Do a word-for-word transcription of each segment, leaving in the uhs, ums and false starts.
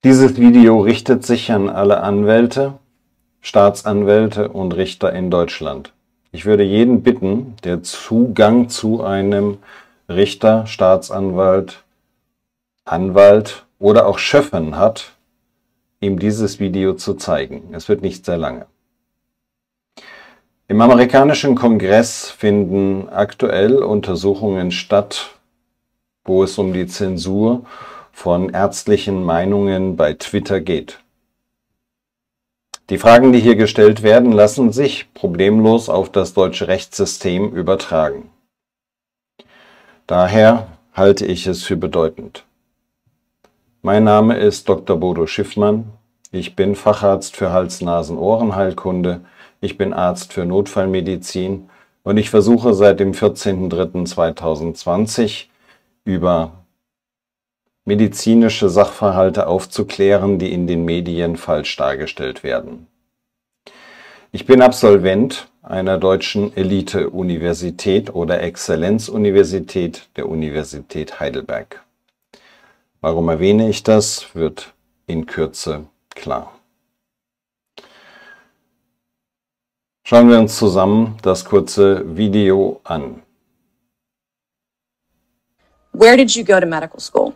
Dieses Video richtet sich an alle Anwälte, Staatsanwälte und Richter in Deutschland. Ich würde jeden bitten, der Zugang zu einem Richter, Staatsanwalt, Anwalt oder auch Schöffen hat, ihm dieses Video zu zeigen. Es wird nicht sehr lange. Im amerikanischen Kongress finden aktuell Untersuchungen statt, wo es um die Zensur von ärztlichen Meinungen bei Twitter geht. Die Fragen, die hier gestellt werden, lassen sich problemlos auf das deutsche Rechtssystem übertragen. Daher halte ich es für bedeutend. Mein Name ist Doktor Bodo Schiffmann. Ich bin Facharzt für Hals-Nasen-Ohrenheilkunde. Ich bin Arzt für Notfallmedizin und ich versuche seit dem vierzehnten dritten zweitausendzwanzig über medizinische Sachverhalte aufzuklären, die in den Medien falsch dargestellt werden. Ich bin Absolvent einer deutschen Elite-Universität oder Exzellenzuniversität der Universität Heidelberg. Warum erwähne ich das, wird in Kürze klar. Schauen wir uns zusammen das kurze Video an. Where did you go to medical school?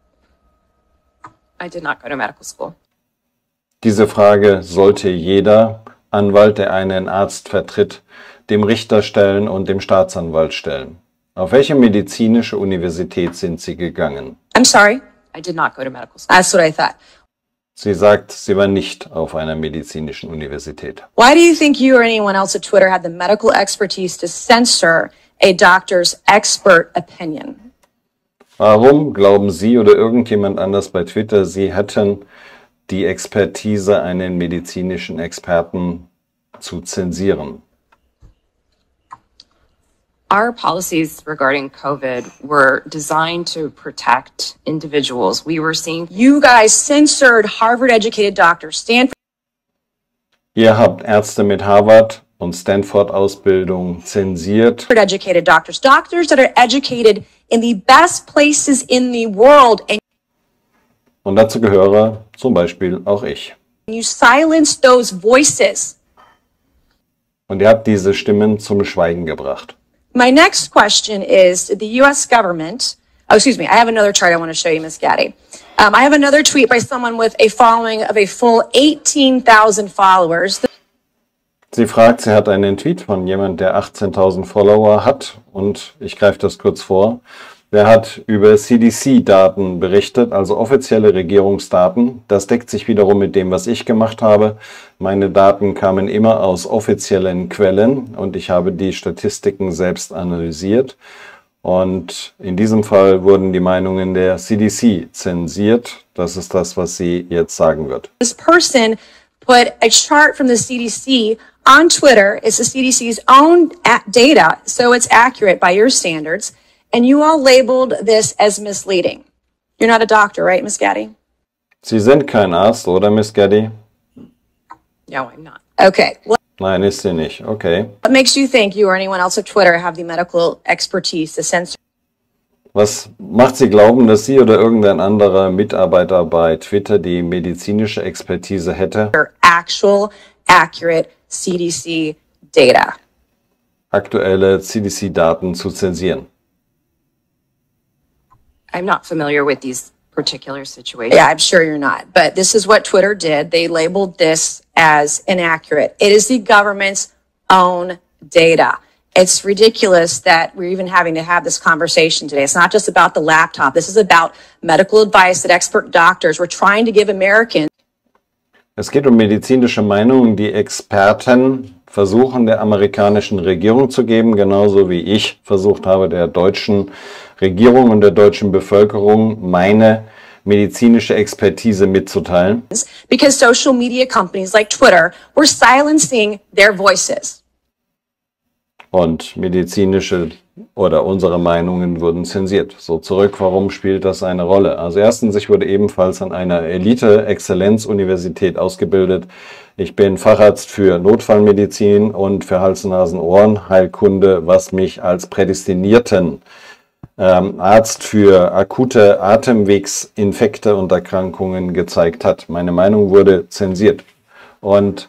I did not go to medical school. Diese Frage sollte jeder Anwalt, der einen Arzt vertritt, dem Richter stellen und dem Staatsanwalt stellen. Auf welche medizinische Universität sind Sie gegangen? I'm sorry, I did not go to medical school. That's what I thought. Sie sagt, sie war nicht auf einer medizinischen Universität. Why do you think you or anyone else at Twitter had the medical expertise to censor a doctor's expert opinion? Warum glauben Sie oder irgendjemand anders bei Twitter, Sie hätten die Expertise, einen medizinischen Experten zu zensieren? Our policies regarding COVID were designed to protect individuals. We were seeing You guys censored Harvard-educated doctors, Stanford Ihr habt Ärzte mit Harvard- und Stanford-Ausbildung zensiert. educated doctors, doctors that are educated in the best places in the world, and Und dazu gehöre zum Beispiel auch ich. you silenced those voices. Und ihr habt diese Stimmen zum Schweigen gebracht. My next question is, did the U S government, oh, excuse me, I have another chart I want to show you, Miz Gaddy. Um, I have another tweet by someone with a following of a full eighteen thousand followers. Sie fragt, sie hat einen Tweet von jemand, der achtzehntausend Follower hat. Und ich greife das kurz vor. Der hat über C D C-Daten berichtet, also offizielle Regierungsdaten. Das deckt sich wiederum mit dem, was ich gemacht habe. Meine Daten kamen immer aus offiziellen Quellen und ich habe die Statistiken selbst analysiert. Und in diesem Fall wurden die Meinungen der C D C zensiert. Das ist das, was sie jetzt sagen wird. This person put a chart from the C D C on Twitter. It's the C D C's own data, so it's accurate by your standards. And you all labeled this as misleading. You're not a doctor, right, Miz Gaddy? Sie sind kein Arzt, oder, Miss Gaddy? No, I'm not. Okay. What Nein, ist sie nicht. Okay. makes you think you or anyone else at Twitter have the medical expertise to censor Was macht Sie glauben, dass Sie oder irgendein anderer Mitarbeiter bei Twitter die medizinische Expertise hätte, actual, accurate C D C data? aktuelle C D C-Daten zu zensieren? I'm not familiar with these particular situations. Yeah, I'm sure you're not. But this is what Twitter did. They labeled this as inaccurate. It is the government's own data. It's ridiculous that we're even having to have this conversation today. It's not just about the laptop. This is about medical advice that expert doctors were trying to give Americans. Es geht um medizinische Meinungen, die Experten versuchen, der amerikanischen Regierung zu geben, genauso wie ich versucht habe, der deutschen Regierung und der deutschen Bevölkerung meine medizinische Expertise mitzuteilen. Because social media companies like Twitter were silencing their voices. Und medizinische oder unsere Meinungen wurden zensiert. So zurück, warum spielt das eine Rolle? Also erstens, ich wurde ebenfalls an einer Elite-Exzellenz-Universität ausgebildet. Ich bin Facharzt für Notfallmedizin und für Hals-Nasen-Ohren-Heilkunde, was mich als prädestinierten ähm, Arzt für akute Atemwegsinfekte und Erkrankungen gezeigt hat. Meine Meinung wurde zensiert. Und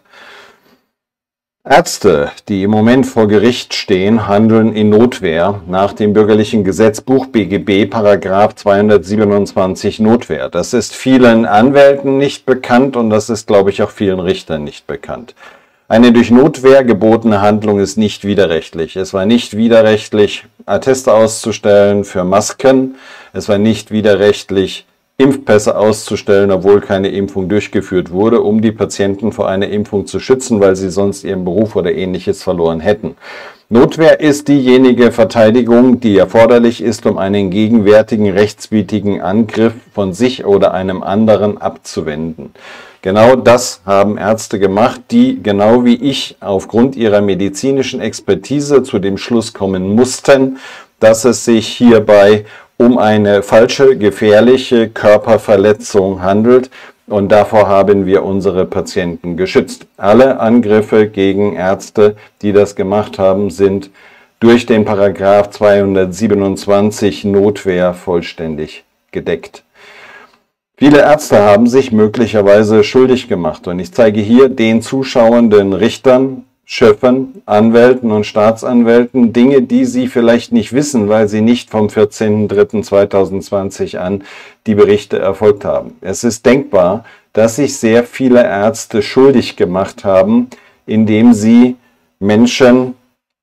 Ärzte, die im Moment vor Gericht stehen, handeln in Notwehr nach dem bürgerlichen Gesetzbuch B G B Paragraph zweihundertsiebenundzwanzig Notwehr. Das ist vielen Anwälten nicht bekannt und das ist, glaube ich, auch vielen Richtern nicht bekannt. Eine durch Notwehr gebotene Handlung ist nicht widerrechtlich. Es war nicht widerrechtlich, Atteste auszustellen für Masken. Es war nicht widerrechtlich, Impfpässe auszustellen, obwohl keine Impfung durchgeführt wurde, um die Patienten vor einer Impfung zu schützen, weil sie sonst ihren Beruf oder Ähnliches verloren hätten. Notwehr ist diejenige Verteidigung, die erforderlich ist, um einen gegenwärtigen rechtswidrigen Angriff von sich oder einem anderen abzuwenden. Genau das haben Ärzte gemacht, die, genau wie ich, aufgrund ihrer medizinischen Expertise zu dem Schluss kommen mussten, dass es sich hierbei um eine falsche, gefährliche Körperverletzung handelt und davor haben wir unsere Patienten geschützt. Alle Angriffe gegen Ärzte, die das gemacht haben, sind durch den Paragraph zweihundertsiebenundzwanzig Notwehr vollständig gedeckt. Viele Ärzte haben sich möglicherweise schuldig gemacht und ich zeige hier den zuschauenden Richtern, Schöffen, Anwälten und Staatsanwälten Dinge, die sie vielleicht nicht wissen, weil sie nicht vom vierzehnten dritten zweitausendzwanzig an die Berichte erfolgt haben. Es ist denkbar, dass sich sehr viele Ärzte schuldig gemacht haben, indem sie Menschen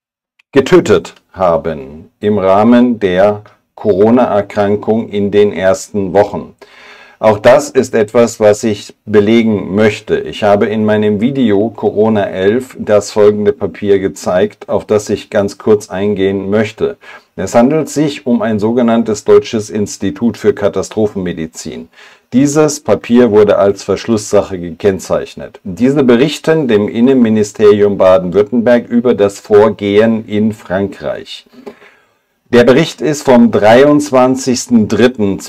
getötet haben im Rahmen der Corona-Erkrankung in den ersten Wochen. Auch das ist etwas, was ich belegen möchte. Ich habe in meinem Video Corona elf das folgende Papier gezeigt, auf das ich ganz kurz eingehen möchte. Es handelt sich um ein sogenanntes Deutsches Institut für Katastrophenmedizin. Dieses Papier wurde als Verschlusssache gekennzeichnet. Diese berichten dem Innenministerium Baden-Württemberg über das Vorgehen in Frankreich. Der Bericht ist vom dreiundzwanzigsten dritten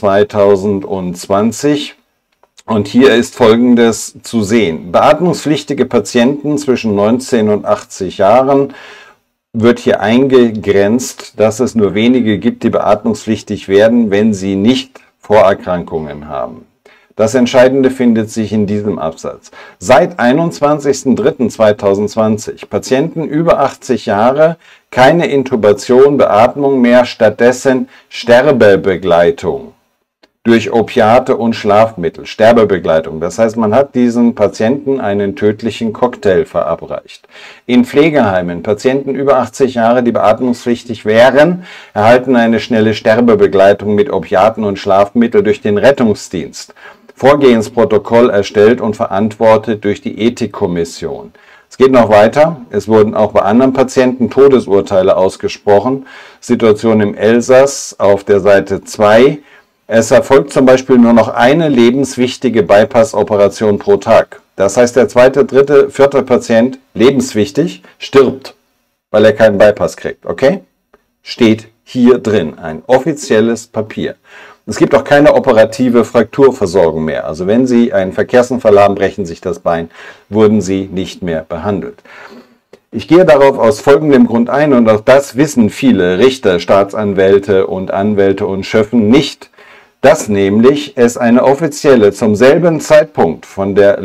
zweitausendzwanzig und hier ist Folgendes zu sehen. Beatmungspflichtige Patienten zwischen neunzehn und achtzig Jahren wird hier eingegrenzt, dass es nur wenige gibt, die beatmungspflichtig werden, wenn sie nicht Vorerkrankungen haben. Das Entscheidende findet sich in diesem Absatz. Seit einundzwanzigsten dritten zweitausendzwanzig Patienten über achtzig Jahre, keine Intubation, Beatmung mehr, stattdessen Sterbebegleitung durch Opiate und Schlafmittel. Sterbebegleitung, das heißt, man hat diesen Patienten einen tödlichen Cocktail verabreicht. In Pflegeheimen, Patienten über achtzig Jahre, die beatmungspflichtig wären, erhalten eine schnelle Sterbebegleitung mit Opiaten und Schlafmittel durch den Rettungsdienst. Vorgehensprotokoll erstellt und verantwortet durch die Ethikkommission. Es geht noch weiter. Es wurden auch bei anderen Patienten Todesurteile ausgesprochen. Situation im Elsass auf der Seite zwei. Es erfolgt zum Beispiel nur noch eine lebenswichtige Bypass-Operation pro Tag. Das heißt, der zweite, dritte, vierte Patient, lebenswichtig, stirbt, weil er keinen Bypass kriegt. Okay? Steht hier drin. Ein offizielles Papier. Es gibt auch keine operative Frakturversorgung mehr. Also wenn Sie einen Verkehrsunfall haben, brechen sich das Bein, wurden Sie nicht mehr behandelt. Ich gehe darauf aus folgendem Grund ein, und auch das wissen viele Richter, Staatsanwälte und Anwälte und Schöffen nicht, dass nämlich es eine offizielle, zum selben Zeitpunkt von der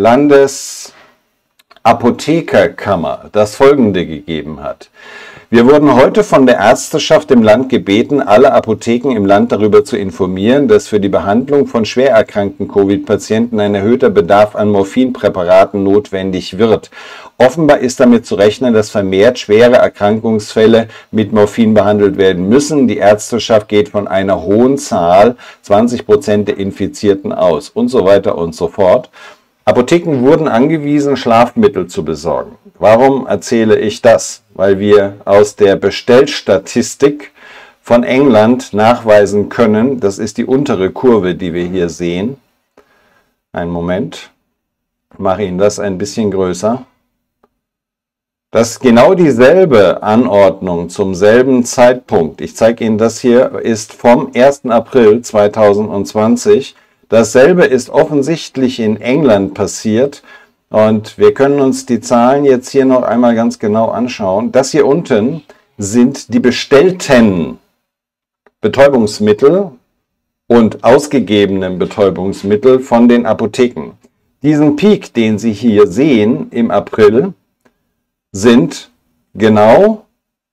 Landesapothekerkammer das folgende gegeben hat. Wir wurden heute von der Ärzteschaft im Land gebeten, alle Apotheken im Land darüber zu informieren, dass für die Behandlung von schwer erkrankten Covid-Patienten ein erhöhter Bedarf an Morphinpräparaten notwendig wird. Offenbar ist damit zu rechnen, dass vermehrt schwere Erkrankungsfälle mit Morphin behandelt werden müssen. Die Ärzteschaft geht von einer hohen Zahl, zwanzig Prozent der Infizierten aus und so weiter und so fort. Apotheken wurden angewiesen, Schlafmittel zu besorgen. Warum erzähle ich das? Weil wir aus der Bestellstatistik von England nachweisen können, das ist die untere Kurve, die wir hier sehen. Einen Moment, ich mache Ihnen das ein bisschen größer. Das ist genau dieselbe Anordnung zum selben Zeitpunkt. Ich zeige Ihnen das hier, ist vom ersten April zweitausendzwanzig. Dasselbe ist offensichtlich in England passiert und wir können uns die Zahlen jetzt hier noch einmal ganz genau anschauen. Das hier unten sind die bestellten Betäubungsmittel und ausgegebenen Betäubungsmittel von den Apotheken. Diesen Peak, den Sie hier sehen im April, sind genau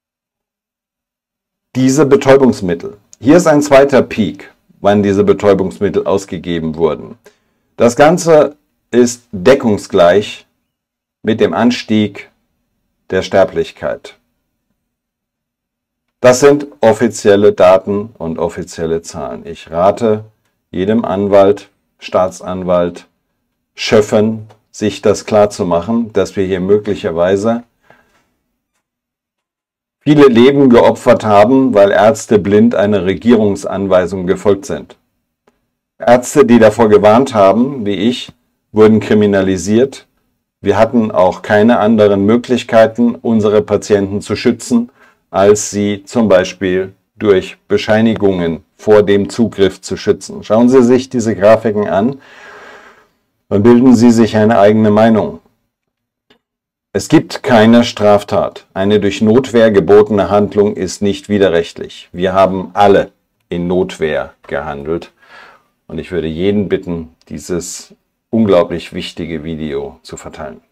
diese Betäubungsmittel. Hier ist ein zweiter Peak, wann diese Betäubungsmittel ausgegeben wurden. Das Ganze ist deckungsgleich mit dem Anstieg der Sterblichkeit. Das sind offizielle Daten und offizielle Zahlen. Ich rate jedem Anwalt, Staatsanwalt, Schöffen, sich das klar zu machen, dass wir hier möglicherweise viele Leben geopfert haben, weil Ärzte blind einer Regierungsanweisung gefolgt sind. Ärzte, die davor gewarnt haben, wie ich, wurden kriminalisiert. Wir hatten auch keine anderen Möglichkeiten, unsere Patienten zu schützen, als sie zum Beispiel durch Bescheinigungen vor dem Zugriff zu schützen. Schauen Sie sich diese Grafiken an und bilden Sie sich eine eigene Meinung. Es gibt keine Straftat. Eine durch Notwehr gebotene Handlung ist nicht widerrechtlich. Wir haben alle in Notwehr gehandelt. Und ich würde jeden bitten, dieses unglaublich wichtige Video zu verteilen.